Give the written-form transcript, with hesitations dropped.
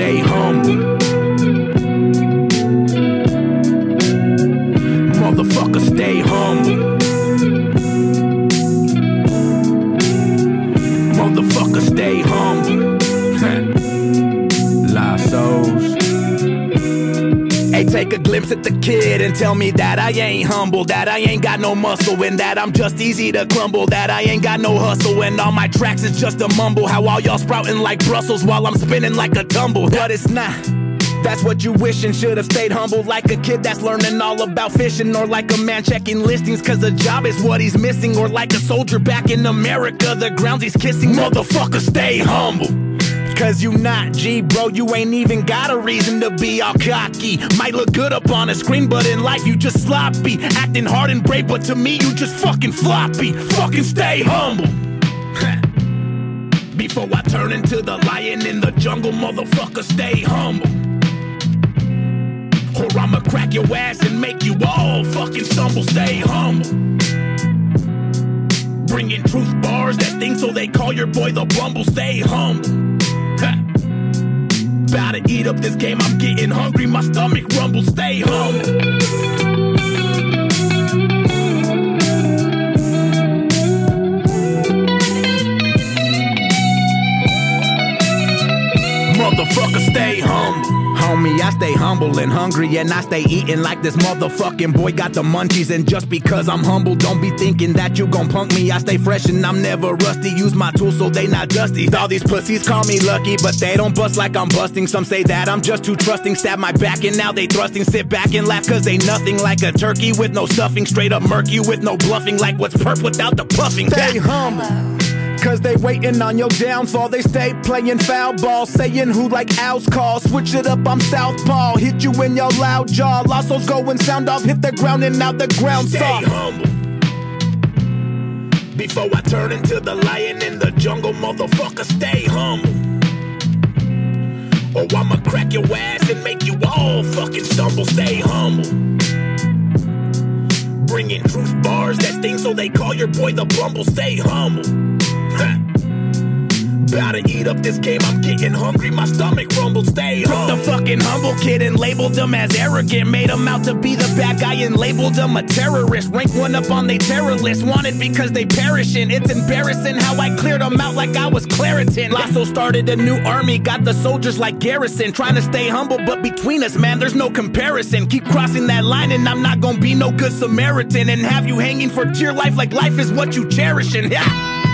stay humble. Motherfucker, stay humble. Motherfucker, stay humble. Lassos. Hey, take a glimpse at the kid and tell me that I ain't humble, that I ain't got no muscle, and that I'm just easy to crumble, that I ain't got no hustle, and all my tracks is just a mumble. How all y'all sprouting like Brussels while I'm spinning like a tumble. But it's not. That's what you wishing. Should've stayed humble, like a kid that's learning all about fishing, or like a man checking listings cause a job is what he's missing, or like a soldier back in America, the grounds he's kissing. Motherfucker, stay humble. Cause you not G, bro, you ain't even got a reason to be all cocky. Might look good up on a screen, but in life you just sloppy. Acting hard and brave, but to me you just fucking floppy. Fucking stay humble. Before I turn into the lion in the jungle, motherfucker, stay humble. Or I'ma crack your ass and make you all fucking stumble. Stay humble. Bringing truth bars that sting, so they call your boy the Bumble. Stay humble. About to eat up this game, I'm getting hungry, my stomach rumbles. Stay humble. Motherfucker, stay humble. Homie, I stay humble and hungry, and I stay eating like this motherfucking boy got the munchies. And just because I'm humble, don't be thinking that you gon' punk me. I stay fresh and I'm never rusty. Use my tools so they not dusty. All these pussies call me lucky, but they don't bust like I'm busting. Some say that I'm just too trusting. Stab my back and now they thrusting. Sit back and laugh cause ain't nothing like a turkey with no stuffing. Straight up murky with no bluffing, like what's perp without the puffing. Stay humble. Cause they waiting on your downfall. They stay playing foul ball, saying who like Owl's call. Switch it up, I'm southpaw. Hit you in your loud jaw. Lassos go and sound off, hit the ground and now the ground soft. Stay humble. Before I turn into the lion in the jungle, motherfucker, stay humble. Or I'ma crack your ass and make you all fucking stumble. Stay humble. Bringing truth bars that sting, so they call your boy the Bumble. Stay humble. About to eat up this game, I'm getting hungry, my stomach rumbles. Stay humble. Took the fucking humble kid and labeled him as arrogant. Made him out to be the bad guy and labeled him a terrorist. Ranked one up on they terror list, wanted because they perishing. It's embarrassing how I cleared them out like I was Claritin. Lasso started a new army, got the soldiers like Garrison. Trying to stay humble, but between us, man, there's no comparison. Keep crossing that line and I'm not gonna be no good Samaritan and have you hanging for dear life like life is what you cherishing. Yeah.